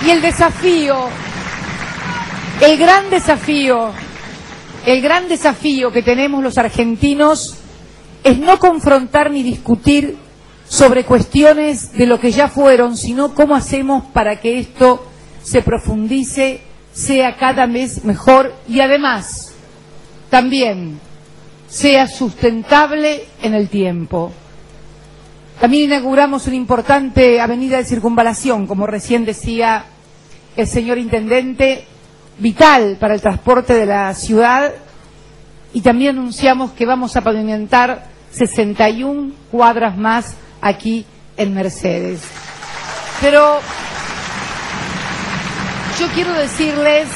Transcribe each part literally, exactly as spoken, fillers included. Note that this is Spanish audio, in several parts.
Y el desafío, el gran desafío, el gran desafío que tenemos los argentinos es no confrontar ni discutir sobre cuestiones de lo que ya fueron, sino cómo hacemos para que esto se profundice, sea cada vez mejor y además también sea sustentable en el tiempo. También inauguramos una importante avenida de circunvalación, como recién decía el señor intendente, vital para el transporte de la ciudad, y también anunciamos que vamos a pavimentar sesenta y una cuadras más aquí en Mercedes. Pero yo quiero decirles,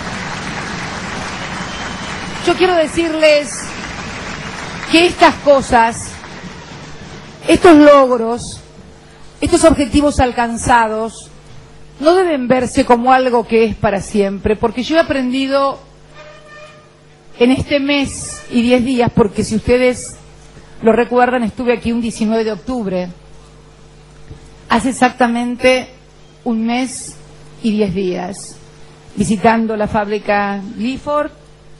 yo quiero decirles que estas cosas, estos logros, estos objetivos alcanzados, no deben verse como algo que es para siempre, porque yo he aprendido en este mes y diez días, porque si ustedes lo recuerdan, estuve aquí un diecinueve de octubre, hace exactamente un mes y diez días, visitando la fábrica Clifford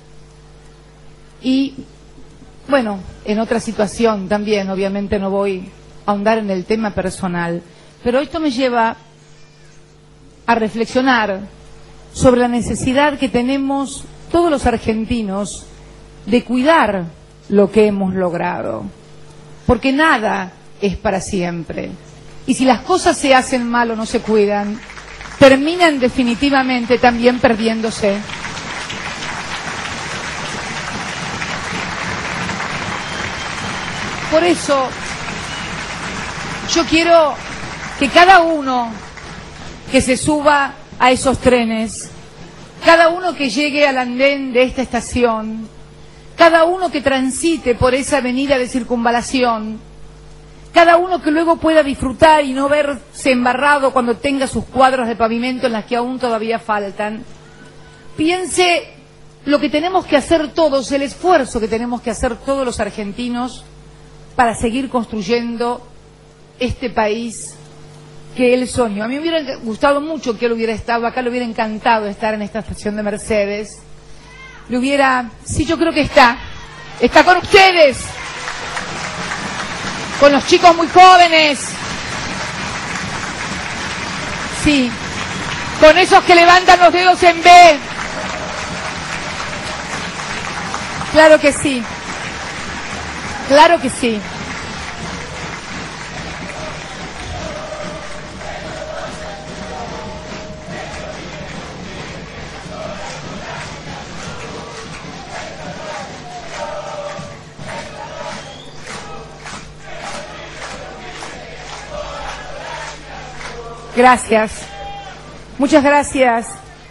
y, bueno, en otra situación también, obviamente no voy a ahondar en el tema personal, pero esto me lleva a reflexionar sobre la necesidad que tenemos todos los argentinos de cuidar lo que hemos logrado, porque nada es para siempre, y si las cosas se hacen mal o no se cuidan, terminan definitivamente también perdiéndose. Por eso yo quiero que cada uno que se suba a esos trenes, cada uno que llegue al andén de esta estación, cada uno que transite por esa avenida de circunvalación, cada uno que luego pueda disfrutar y no verse embarrado cuando tenga sus cuadros de pavimento en las que aún todavía faltan, piense lo que tenemos que hacer todos, el esfuerzo que tenemos que hacer todos los argentinos para seguir construyendo este país que él soñó. A mí me hubiera gustado mucho que él hubiera estado acá, le hubiera encantado estar en esta estación de Mercedes. Le hubiera... Sí, yo creo que está. Está con ustedes. Con los chicos muy jóvenes. Sí. Con esos que levantan los dedos en B. Claro que sí. Claro que sí. Gracias. Muchas gracias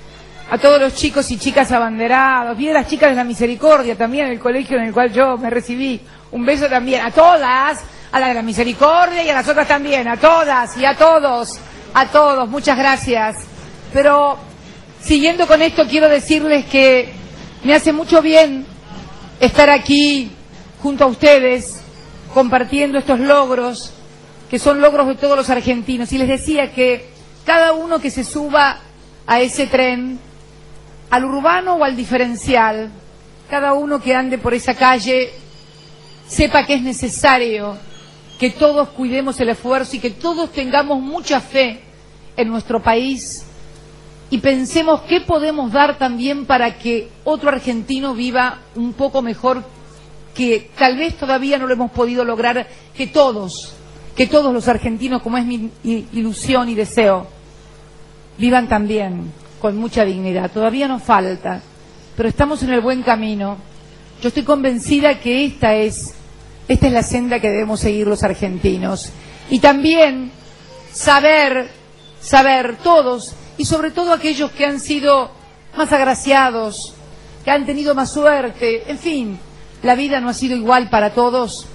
a todos los chicos y chicas abanderados. Vi a las chicas de la Misericordia también, en el colegio en el cual yo me recibí. Un beso también a todas, a la de la Misericordia y a las otras también, a todas y a todos, a todos. Muchas gracias. Pero siguiendo con esto, quiero decirles que me hace mucho bien estar aquí junto a ustedes, compartiendo estos logros, que son logros de todos los argentinos. Y les decía que cada uno que se suba a ese tren, al urbano o al diferencial, cada uno que ande por esa calle, sepa que es necesario que todos cuidemos el esfuerzo y que todos tengamos mucha fe en nuestro país y pensemos qué podemos dar también para que otro argentino viva un poco mejor, que tal vez todavía no lo hemos podido lograr, que todos... que todos los argentinos, como es mi ilusión y deseo, vivan también con mucha dignidad. Todavía nos falta, pero estamos en el buen camino. Yo estoy convencida que esta es, esta es la senda que debemos seguir los argentinos. Y también saber, saber todos, y sobre todo aquellos que han sido más agraciados, que han tenido más suerte, en fin, la vida no ha sido igual para todos,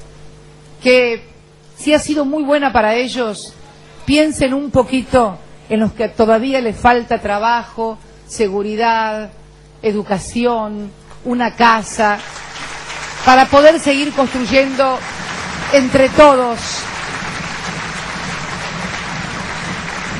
que si ha sido muy buena para ellos, piensen un poquito en los que todavía les falta trabajo, seguridad, educación, una casa, para poder seguir construyendo entre todos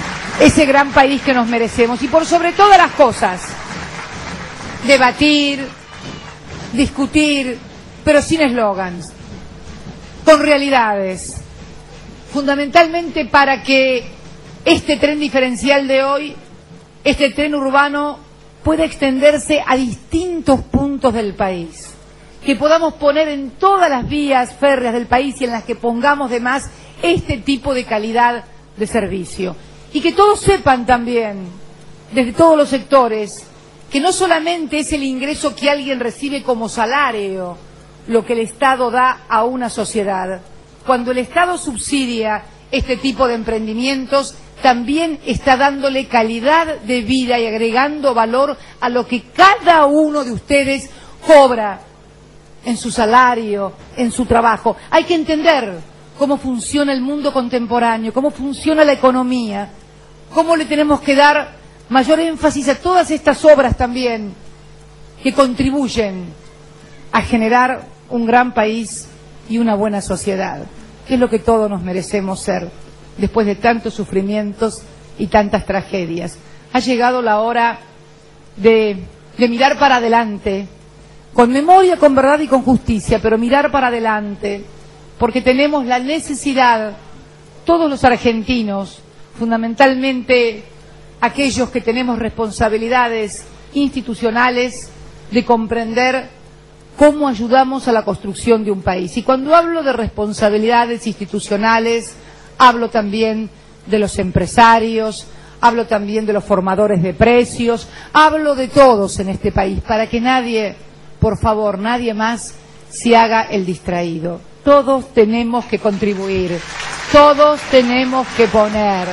ese gran país que nos merecemos. Y por sobre todas las cosas, debatir, discutir, pero sin eslogans, con realidades, fundamentalmente para que este tren diferencial de hoy, este tren urbano, pueda extenderse a distintos puntos del país, que podamos poner en todas las vías férreas del país y en las que pongamos de más este tipo de calidad de servicio. Y que todos sepan también, desde todos los sectores, que no solamente es el ingreso que alguien recibe como salario lo que el Estado da a una sociedad. Cuando el Estado subsidia este tipo de emprendimientos, también está dándole calidad de vida y agregando valor a lo que cada uno de ustedes cobra en su salario, en su trabajo. Hay que entender cómo funciona el mundo contemporáneo, cómo funciona la economía, cómo le tenemos que dar mayor énfasis a todas estas obras también que contribuyen a generar un gran país y una buena sociedad, que es lo que todos nos merecemos ser después de tantos sufrimientos y tantas tragedias. Ha llegado la hora de, de mirar para adelante, con memoria, con verdad y con justicia, pero mirar para adelante, porque tenemos la necesidad, todos los argentinos, fundamentalmente aquellos que tenemos responsabilidades institucionales, de comprender cómo ayudamos a la construcción de un país. Y cuando hablo de responsabilidades institucionales, hablo también de los empresarios, hablo también de los formadores de precios, hablo de todos en este país, para que nadie, por favor, nadie más se haga el distraído. Todos tenemos que contribuir, todos tenemos que poner,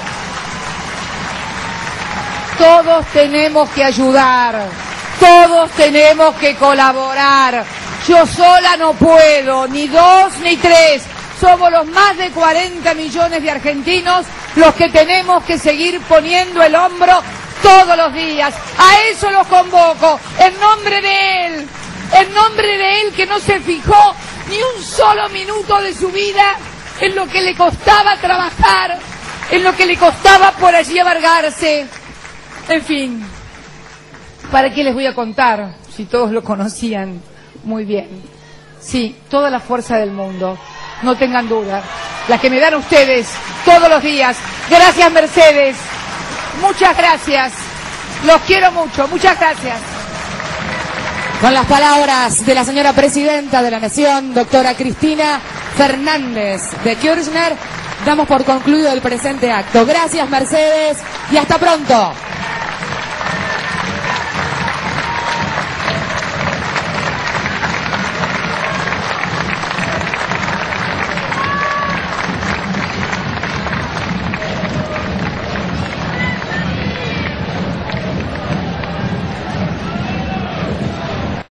todos tenemos que ayudar, todos tenemos que colaborar. Yo sola no puedo, ni dos ni tres. Somos los más de cuarenta millones de argentinos los que tenemos que seguir poniendo el hombro todos los días. A eso los convoco, en nombre de él, en nombre de él que no se fijó ni un solo minuto de su vida en lo que le costaba trabajar, en lo que le costaba por allí amargarse. En fin, ¿para qué les voy a contar si todos lo conocían muy bien? Sí, toda la fuerza del mundo. No tengan duda, la que me dan ustedes todos los días. Gracias, Mercedes, muchas gracias, los quiero mucho, muchas gracias. Con las palabras de la señora Presidenta de la Nación, doctora Cristina Fernández de Kirchner, damos por concluido el presente acto. Gracias, Mercedes, y hasta pronto.